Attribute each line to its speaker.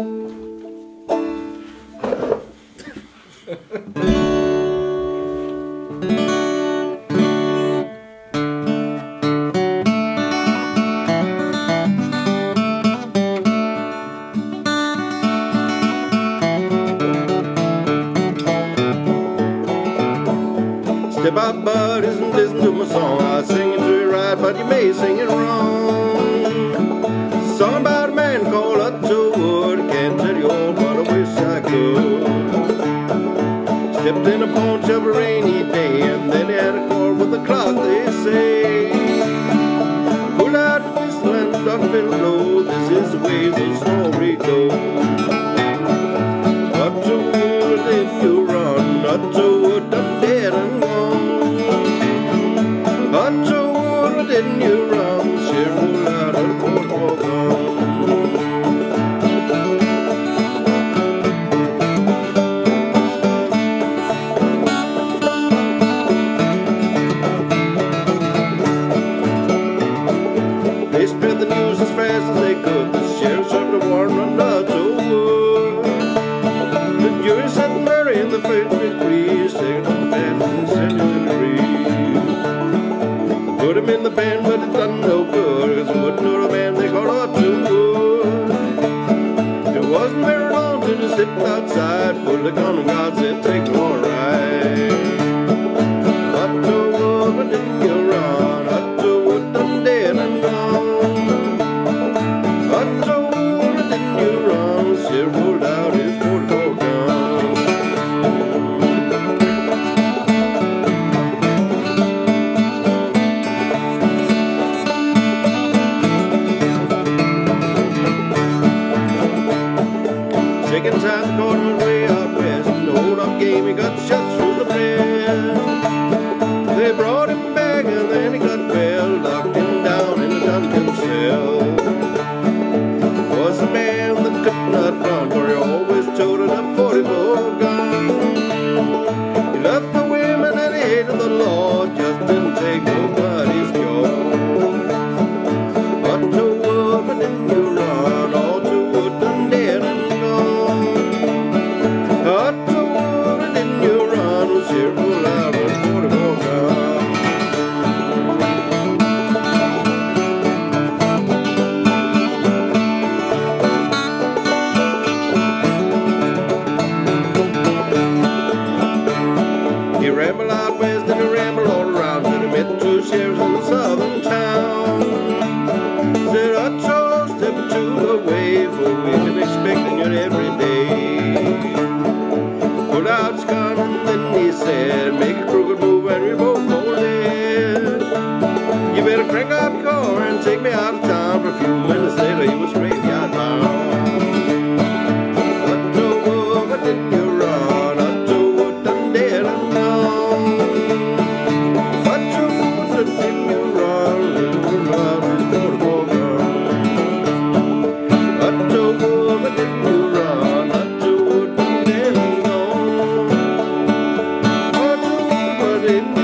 Speaker 1: Step out, buddies, and listen to my song. I sing it to you right, but you may sing it wrong. Song about a man called Otto Wood. Can't tell you all, but I wish I could. Stepped in a pawn shop a rainy day, and then he had a quarrel with the clock, they say. Pulled out a whistle and struck it low. This is the way the story goes. Otto Wood, then you run. Otto Wood, done dead and gone. Otto Wood, then you run. She rolled out of the boardwalk gone. They spread the news as fast as they could. The sheriff served a warrant on Otto Wood. The jury said murder in the first degree, second offense and second degree. Put him in the pen, but it done no good, 'cause it wouldn't know the man they called Otto Wood. It wasn't very long till he stepped outside, pulled the gun and God said, take me on a ride. Otto Wood, but didn't you run? Otto Wood done dead and gone. Otto Wood, but didn't you run? She rolled out his 44 gun. Second time the corner went way out west. In the hold-up game he got shot through the breast. They brought him back and then he got well, locked him down in a dungeon cell. Was a man that could not run, for he always toted a 44 gun. He loved the women and he hated the law, just didn't take nobody's job. Otto Wood, but didn't you run? Otto Wood done dead and gone. Otto Wood, but didn't you run? She rolled out with 44 gun. He rambled out west and he rambled all around till he met two sheriffs in a southern town. Said, Otto, step to the way, for we've been expecting you every day. Pulled out his gun and then he said, make a crooked move and we both go dead. You better crank up the car and take me out of town. For a few minutes later he was graveyard bound. Otto Wood, but didn't you run? Otto Wood done dead and gone. Otto Wood, but didn't you run? Little love is 44 gun. Otto Wood, but didn't you run? Otto Wood done dead and gone. Otto Wood, but didn't